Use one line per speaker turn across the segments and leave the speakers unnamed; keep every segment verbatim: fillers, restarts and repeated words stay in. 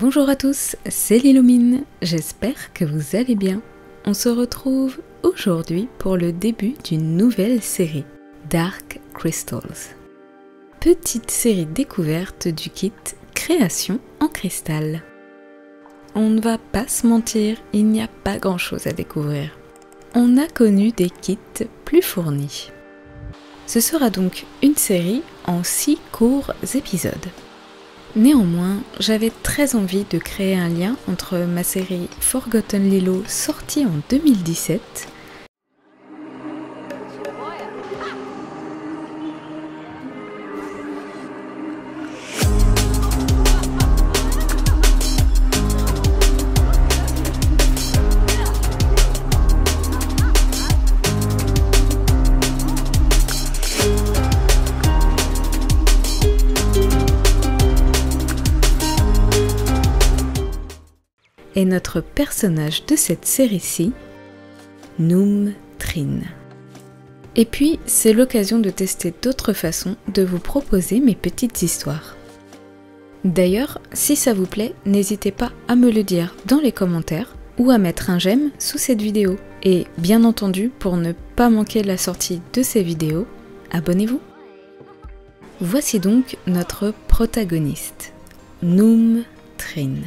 Bonjour à tous, c'est Lilomine, j'espère que vous allez bien. On se retrouve aujourd'hui pour le début d'une nouvelle série, Dark Crystals. Petite série découverte du kit Création en cristal. On ne va pas se mentir, il n'y a pas grand chose à découvrir. On a connu des kits plus fournis. Ce sera donc une série en six courts épisodes. Néanmoins, j'avais très envie de créer un lien entre ma série Forgotten Lilo sortie en deux mille dix-sept et notre personnage de cette série-ci, Noom Trin. Et puis, c'est l'occasion de tester d'autres façons de vous proposer mes petites histoires. D'ailleurs, si ça vous plaît, n'hésitez pas à me le dire dans les commentaires ou à mettre un j'aime sous cette vidéo. Et bien entendu, pour ne pas manquer la sortie de ces vidéos, abonnez-vous. Voici donc notre protagoniste, Noom Trin.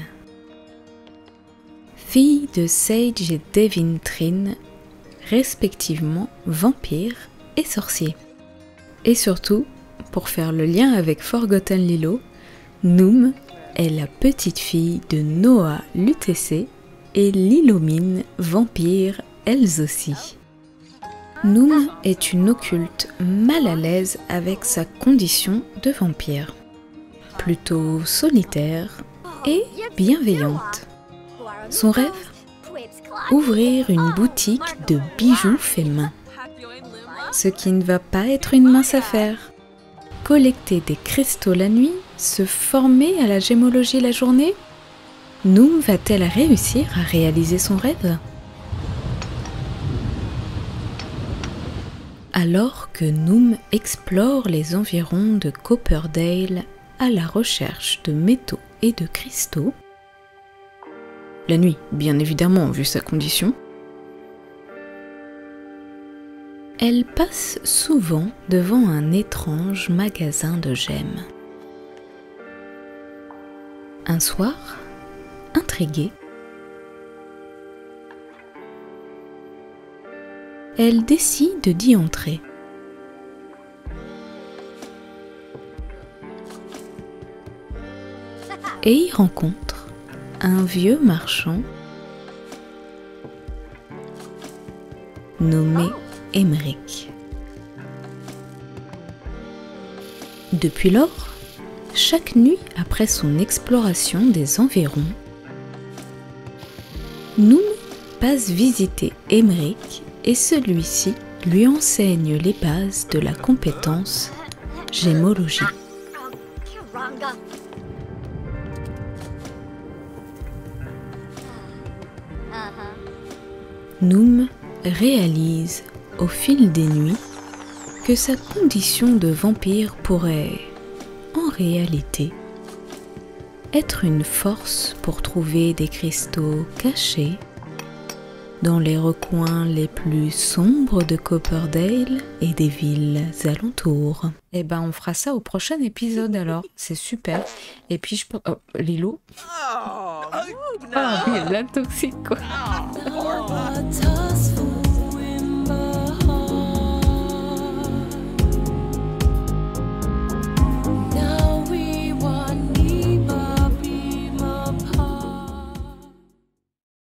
Fille de Sage et Devin Trin, respectivement vampire et sorcier. Et surtout, pour faire le lien avec Forgotten Lilo, Noom est la petite fille de Noah l'U T C et Lilomine, vampire elles aussi. Noom est une occulte mal à l'aise avec sa condition de vampire, plutôt solitaire et bienveillante. Son rêve ? Ouvrir une boutique de bijoux faits main. Ce qui ne va pas être une mince affaire. Collecter des cristaux la nuit, se former à la gémologie la journée ? Noom va-t-elle réussir à réaliser son rêve ? Alors que Noom explore les environs de Copperdale à la recherche de métaux et de cristaux, la nuit, bien évidemment, vu sa condition, elle passe souvent devant un étrange magasin de gemmes. Un soir, intriguée, elle décide d'y entrer. Et y rencontre un vieux marchand nommé Emmerich. Depuis lors, chaque nuit après son exploration des environs, Noom passe visiter Emmerich et celui-ci lui enseigne les bases de la compétence gémologie. Noom réalise au fil des nuits que sa condition de vampire pourrait, en réalité, être une force pour trouver des cristaux cachés dans les recoins les plus sombres de Copperdale et des villes alentours. Et ben on fera ça au prochain épisode alors, c'est super. Et puis je peux... Oh, Lilo. Ah oui, la toxique quoi.